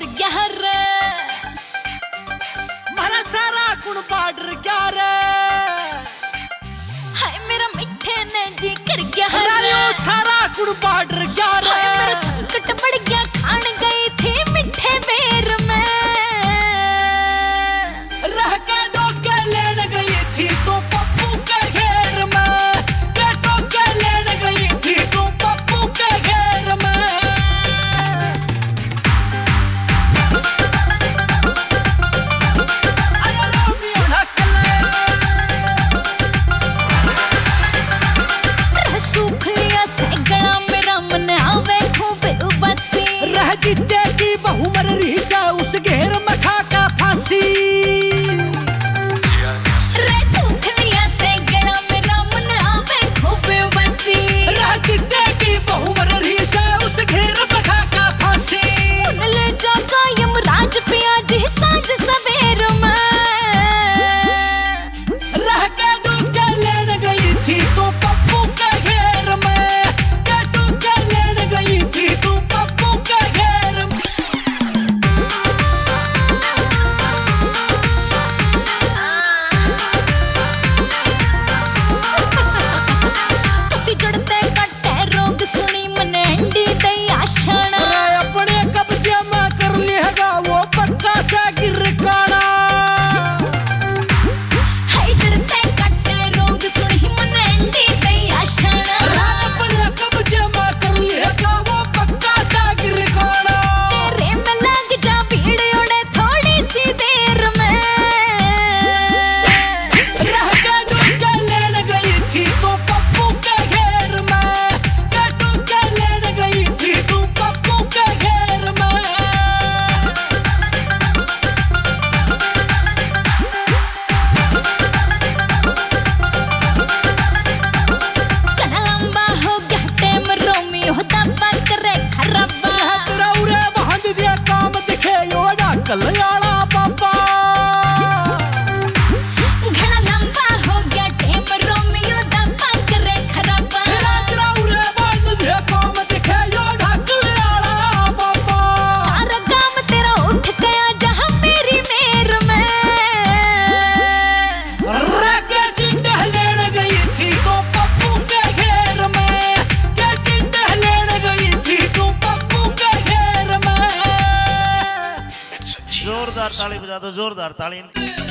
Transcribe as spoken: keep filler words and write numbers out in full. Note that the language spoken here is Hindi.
कर गया रे मारा सारा गुण बाडर क्या रे हाय मेरा मिठे ने जी कर गया रे सारा गुण बाडर क्या रे मेरा संकट बढ़ गया खान गई थी मिठे बेर में रह के डोके लेने गई थी तो पप्पू के घेर में के डोके लेने गई थी तो पप्पू के घेर में सूख लिया सैकड़ा मेरा मन आवे खूब उबासी रह जीते की बहु मर रही सा उस घेर में खा का फांसी रे सूख लिया सैकड़ा मेरा मन आवे खूब उबासी रह जीते की बहु मर रही सा उस घेर में खा का फांसी ले जागा यमराज पिया जी साँझ सवेर में रह के डोके लेने गई थी तो पप्पू के घेर में के डोके लेने गई थी तो पप्पू के घेर में तुकी जड़ते कट्टे रोग सुनी मने अंडी दई आशण अपने कब्जे में कर लेगा वो पक्का सा गिरकाना हाय जड़ते कट्टे रोग सुनी मने अंडी दई आशण अपने कब्जे में कर लेगा वो पक्का सा गिरकाना तेरे में लग जा भीड़ उड़े थोड़ी सी देर में रह के डोके लेने गई थी तो पप्पू के घेर में के डोके लेने गई थी तो पप्पू के घेर में कना लंबा हो गया टेम रोमी होता बात करे खराबा तेरा उरे बहन दिया काम दिखे योड़ा कल्याणा पापा घना लंबा हो गया टेम रोमी होता बात करे खराबा तेरा उरे बहन दिया काम दिखे योड़ा कल्याणा पापा सारा काम तेरा उठ गया जहाँ मेरी मेर में रह के टिंडे लेने गई थी तो पप्पू के घेर में के टिंडे लेने गई थी तो पप्पू के घेर में जोरदार ताली बजा दो, जोरदार ताली।